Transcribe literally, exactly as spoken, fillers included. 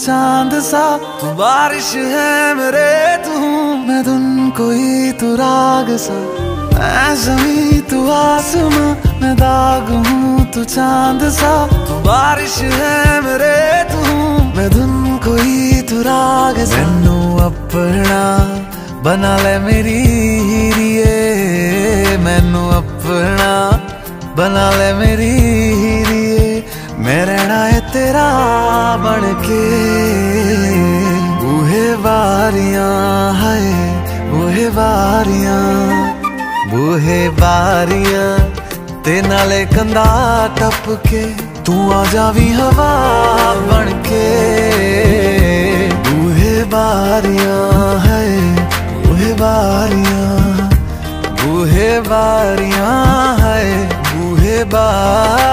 चांद सा, तू बारिश है मेरे तू मैं धुन कोई तू राग सा, मैं जमी तू आसमां मैं दाग हूँ तू चांद सा, तू बारिश है मेरे तू मैं धुन कोई तू राग सा। मैनू अपना बना ले मेरी हीरिए, मैनू अपना बना ले मेरी हीरिए, मैं रहना है तेरा बन के। बूहे बारियां है बूहे बारियां बूहे बारियां ते नाले कंधा टप के, तू आ जावी हवा बन के। बूहे बारियां है बूहे बारियां बूहे बारियां है बूहे बारियां।